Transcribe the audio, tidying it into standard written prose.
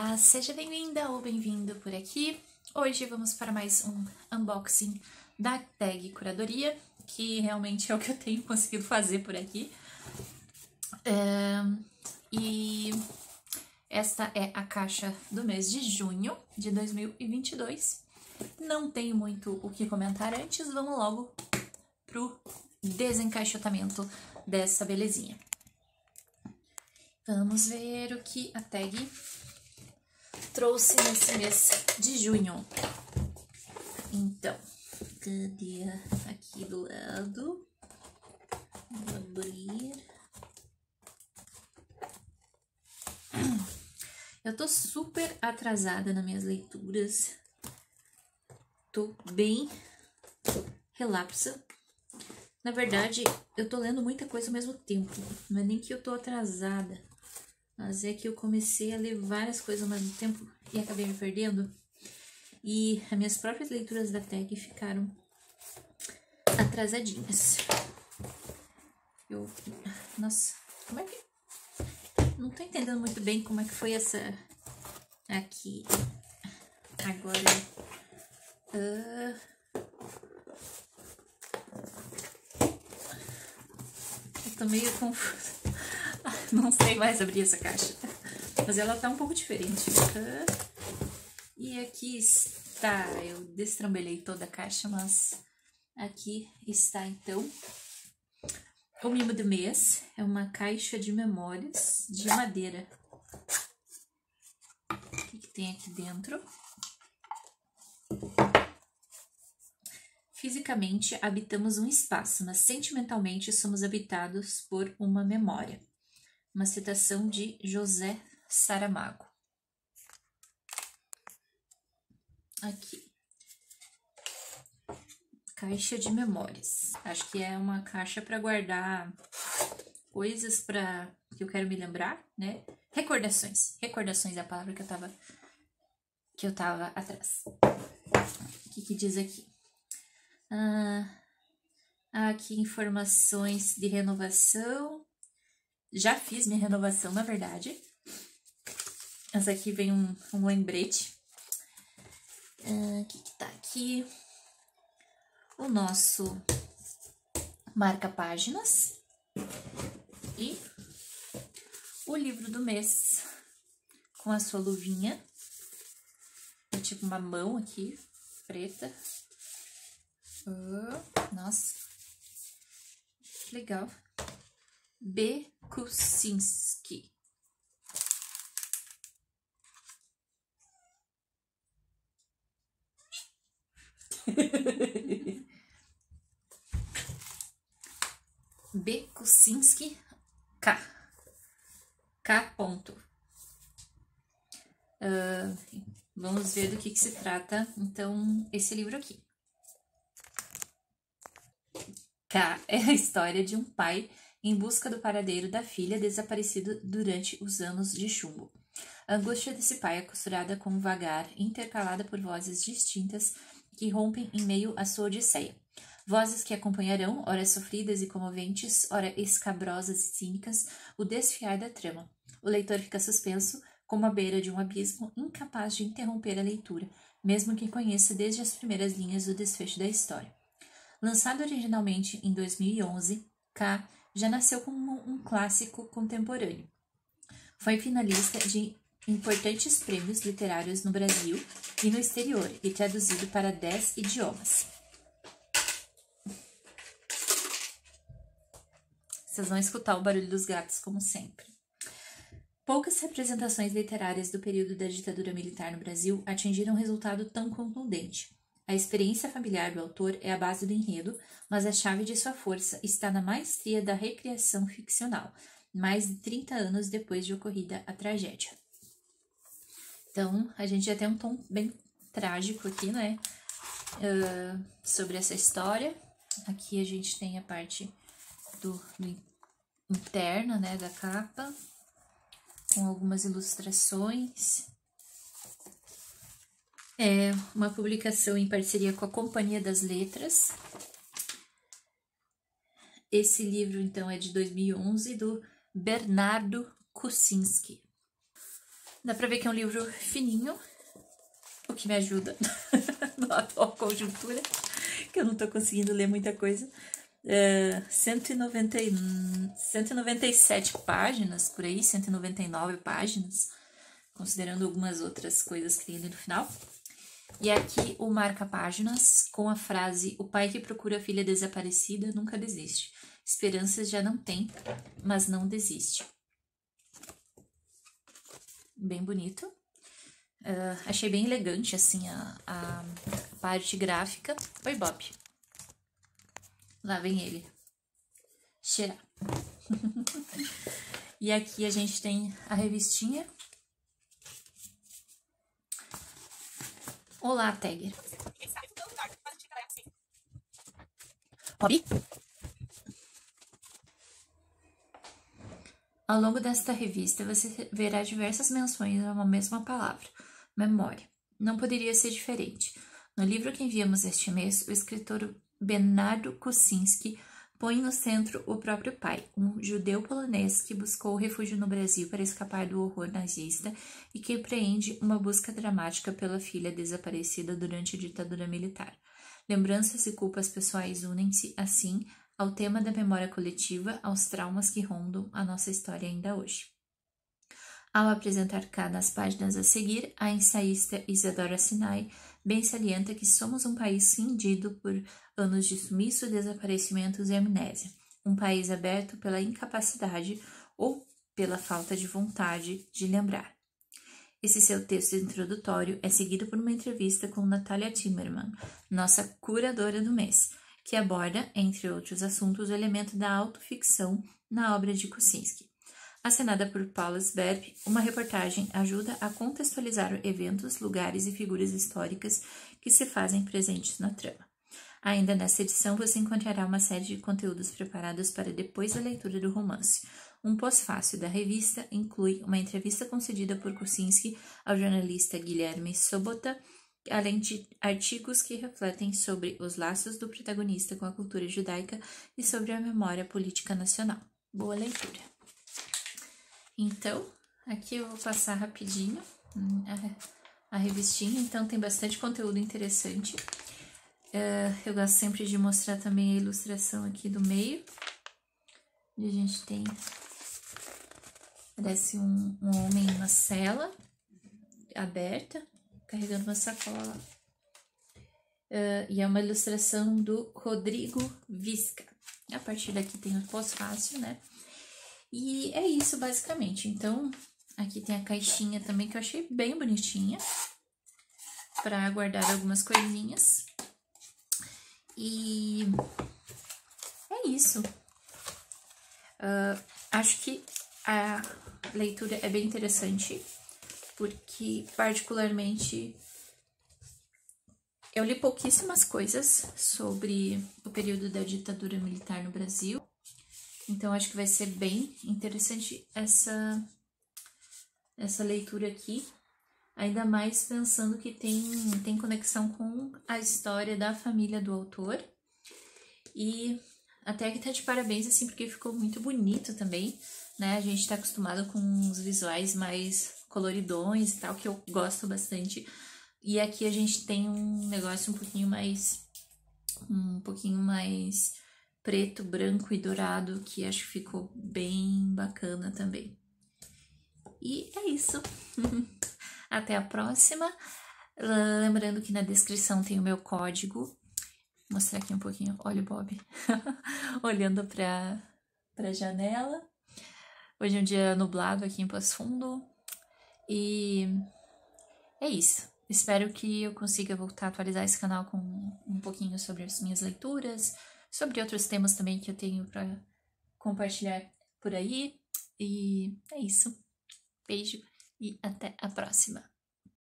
Olá, seja bem-vinda ou bem-vindo por aqui. Hoje vamos para mais um unboxing da tag Curadoria, que realmente é o que eu tenho conseguido fazer por aqui. E esta é a caixa do mês de junho de 2022. Não tenho muito o que comentar antes, vamos logo pro desencaixotamento dessa belezinha. Vamos ver o que a tag trouxe nesse mês de junho. Então, cadê aqui do lado? Vou abrir. Eu tô super atrasada nas minhas leituras. Tô bem relapsa. Na verdade, eu tô lendo muita coisa ao mesmo tempo. Não é nem que eu tô atrasada, mas é que eu comecei a ler várias coisas ao mesmo tempo e acabei me perdendo. E as minhas próprias leituras da tag ficaram atrasadinhas. Nossa, como é que... Não tô entendendo muito bem como é que foi essa... Aqui. Agora... Eu tô meio confusa. Não sei mais abrir essa caixa. Mas ela tá um pouco diferente. E aqui está... Eu destrambelhei toda a caixa, mas... Aqui está, então... O mimo do mês é uma caixa de memórias de madeira. O que tem aqui dentro? Fisicamente habitamos um espaço, mas sentimentalmente somos habitados por uma memória. Uma citação de José Saramago. Aqui. Caixa de memórias. Acho que é uma caixa para guardar coisas que eu quero me lembrar, né? Recordações. Recordações é a palavra que eu tava atrás. O que diz aqui? Aqui informações de renovação. Já fiz minha renovação, na verdade. Essa aqui vem um lembrete. O que tá aqui? O nosso marca-páginas e o livro do mês com a sua luvinha. É tipo uma mão aqui, preta. Nossa, que legal. B. Kuczynski. B. Kuczynski K. K. Vamos ver do que se trata, então, esse livro aqui. K é a história de um pai em busca do paradeiro da filha desaparecida durante os anos de chumbo. A angústia desse pai é costurada com um vagar, intercalada por vozes distintas que rompem em meio à sua odisseia. Vozes que acompanharão, ora sofridas e comoventes, ora escabrosas e cínicas, o desfiar da trama. O leitor fica suspenso, como à beira de um abismo, incapaz de interromper a leitura, mesmo que conheça desde as primeiras linhas do desfecho da história. Lançado originalmente em 2011, K já nasceu como um clássico contemporâneo. Foi finalista de importantes prêmios literários no Brasil e no exterior e traduzido para 10 idiomas. Vocês vão escutar o barulho dos gatos, como sempre. Poucas representações literárias do período da ditadura militar no Brasil atingiram um resultado tão contundente. A experiência familiar do autor é a base do enredo, mas a chave de sua força está na maestria da recriação ficcional, mais de 30 anos depois de ocorrida a tragédia. Então, a gente já tem um tom bem trágico aqui, né? Sobre essa história. Aqui a gente tem a parte do interna, né, da capa, com algumas ilustrações. É uma publicação em parceria com a Companhia das Letras. Esse livro, então, é de 2011, do Bernardo Kuczynski. Dá pra ver que é um livro fininho, o que me ajuda na atual conjuntura, que eu não tô conseguindo ler muita coisa. 197 páginas, por aí, 199 páginas, considerando algumas outras coisas que tem ali no final. E aqui o marca-páginas com a frase: o pai que procura a filha desaparecida nunca desiste. Esperanças já não tem, mas não desiste. Bem bonito. Achei bem elegante, assim, a parte gráfica. Oi, Bob. Lá vem ele. Cheirar. E aqui a gente tem a revistinha. Olá, Tagger. Bob? Ao longo desta revista, você verá diversas menções a uma mesma palavra, memória. Não poderia ser diferente. No livro que enviamos este mês, o escritor Bernardo Kucinski põe no centro o próprio pai, um judeu polonês que buscou refúgio no Brasil para escapar do horror nazista e que empreende uma busca dramática pela filha desaparecida durante a ditadura militar. Lembranças e culpas pessoais unem-se, assim, ao tema da memória coletiva, aos traumas que rondam a nossa história ainda hoje. Ao apresentar cada das páginas a seguir, a ensaísta Isadora Sinai bem salienta que somos um país cindido por anos de sumiço, desaparecimentos e amnésia, um país aberto pela incapacidade ou pela falta de vontade de lembrar. Esse seu texto introdutório é seguido por uma entrevista com Natalia Timmerman, nossa curadora do mês, que aborda, entre outros assuntos, o elemento da autoficção na obra de Kucinski. Assinada por Paula Sberb, uma reportagem ajuda a contextualizar eventos, lugares e figuras históricas que se fazem presentes na trama. Ainda nesta edição você encontrará uma série de conteúdos preparados para depois da leitura do romance. Um pós-fácil da revista inclui uma entrevista concedida por Kucinski ao jornalista Guilherme Sobota, além de artigos que refletem sobre os laços do protagonista com a cultura judaica e sobre a memória política nacional. Boa leitura! Então, aqui eu vou passar rapidinho a revistinha, então tem bastante conteúdo interessante. Eu gosto sempre de mostrar também a ilustração aqui do meio, onde a gente tem, parece um homem em uma cela aberta, carregando uma sacola. E é uma ilustração do Rodrigo Visca. A partir daqui tem o pós-fácil, né? E é isso, basicamente. Então, aqui tem a caixinha também, que eu achei bem bonitinha, para guardar algumas coisinhas. E é isso. Acho que a leitura é bem interessante, porque, particularmente, eu li pouquíssimas coisas sobre o período da ditadura militar no Brasil. Então, acho que vai ser bem interessante essa leitura aqui, ainda mais pensando que tem conexão com a história da família do autor. E até que tá de parabéns, assim, porque ficou muito bonito também, né? A gente tá acostumado com uns visuais mais coloridões e tal, que eu gosto bastante. E aqui a gente tem um negócio um pouquinho mais preto, branco e dourado, que acho que ficou bem bacana também. E é isso. Até a próxima. Lembrando que na descrição tem o meu código. Vou mostrar aqui um pouquinho. Olha o Bob olhando pra janela. Hoje é um dia nublado aqui em Passo Fundo. E é isso. Espero que eu consiga voltar a atualizar esse canal com um pouquinho sobre as minhas leituras, sobre outros temas também que eu tenho para compartilhar por aí. E é isso. Beijo e até a próxima.